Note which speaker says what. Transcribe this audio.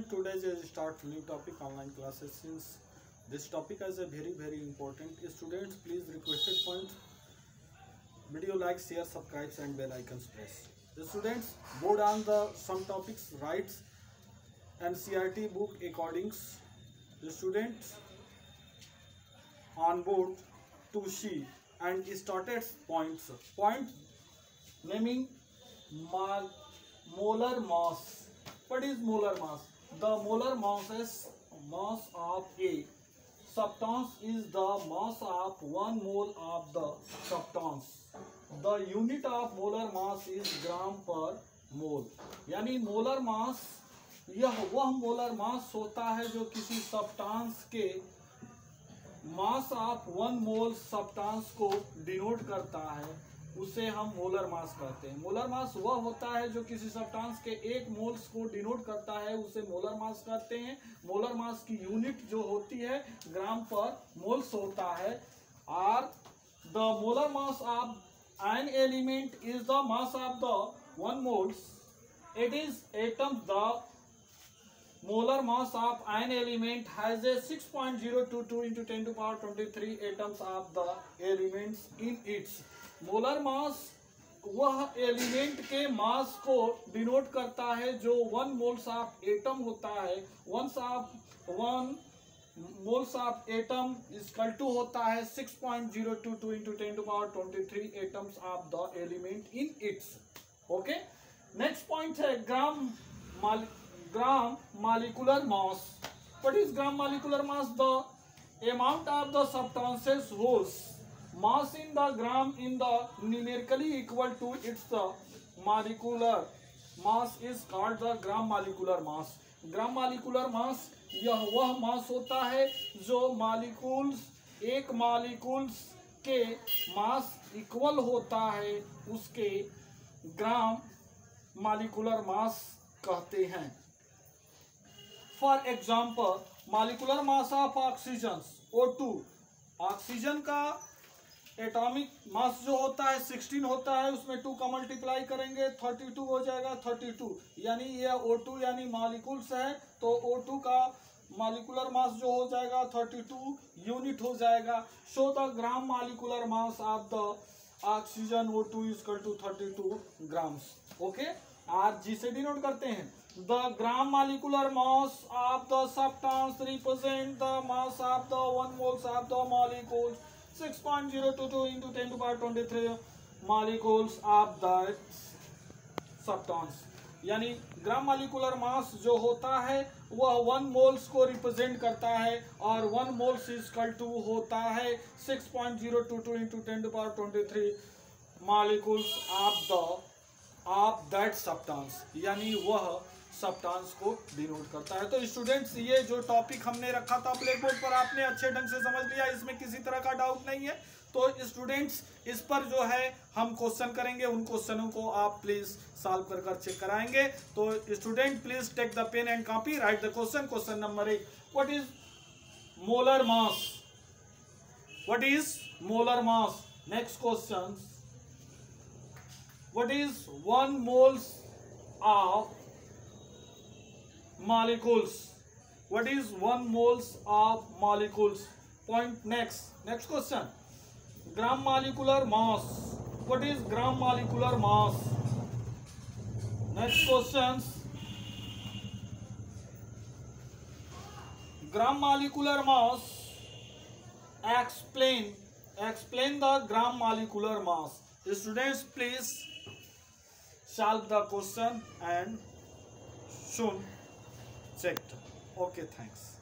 Speaker 1: student, today I start new topic online classes. Since this topic is a very important, students please requested point video like, share, subscribe and bell icons press. The students board on the some topics writes NCERT book accordings. The students on board to see and started points. Point naming molar mass. What is molar mass? The molar mass of a substance is the mass of 1 mole of the substance. The unit of molar mass is ग्राम पर मोल. यानी molar mass यह वह molar mass होता है जो किसी substance के mass of 1 mole substance को डिनोट करता है, उसे हम मोलर मास कहते हैं. मोलर मास वह होता है जो किसी सब्सटेंस के 1 मोल्स को डिनोट करता है, उसे मोलर मास कहते हैं. मोलर मास की यूनिट जो होती है ग्राम पर मोल्स होता है. और the molar mass of an element is the mass of the 1 moles. It is atoms. The molar mass of an element has a 6.022 into 10 to power 23 atoms of the elements in its. Molar mass वह element के मास को denote करता है जो 1 moles of atom होता है. 1 moles of atom equal to होता है 6.022 into 10 to power 23 atoms of the element in its. Okay, next point है gram molecular mass. What is gram molecular mass? The amount of the substances whose mass in the gram in the numerically equal to its molecular mass is called the gram molecular mass. Gram molecular mass यह वह मास होता है जो एक molecules के mass equal होता है, उसके ग्राम मॉलिक्यूलर मास कहते हैं. For example, molecular mass of oxygen O2. Oxygen का एटॉमिक मास जो होता है 16 होता है, उसमें 2 का मल्टीप्लाई करेंगे 32 हो जाएगा. 32 यानी ये O2 यानी मॉलिक्यूल्स है, तो O2 का मॉलिक्यूलर मास जो हो जाएगा 32 यूनिट हो जाएगा. So the gram molecular mass of the oxygen O2 is equal to 32 grams. Okay, आज जी से डिनोट करते हैं. The gram molecular mass of the substance represent the mass of the 1 moles of the molecule. 6.022 into 10 to power 23 molecules of the substance. यानी ग्राम molecular मास जो होता है वह 1 moles को रिप्रेजेंट करता है, और 1 मोल्स इक्वल टू होता है 6.022 into 10 to power 23 molecules of that substance. यानी वह सब्सटेंस को डिनोट करता है. तो स्टूडेंट्स, ये जो टॉपिक हमने रखा था ब्लैक बोर्ड पर आपने अच्छे ढंग से समझ लिया, इसमें किसी तरह का डाउट नहीं है. तो स्टूडेंट्स, इस पर जो है हम क्वेश्चन करेंगे, उन क्वेश्चनों को आप प्लीज सॉल्व कर चेक कराएंगे. तो student please take the pen and copy, write the question. Question number 1, what is molar mass? What is molar mass? Next question, what is 1 moles of molecules? What is 1 moles of molecules? Point next question, gram molecular mass. What is gram molecular mass? Next questions, gram molecular mass. Explain the gram molecular mass. Students, please solve the question and soon checked. Okay, thanks.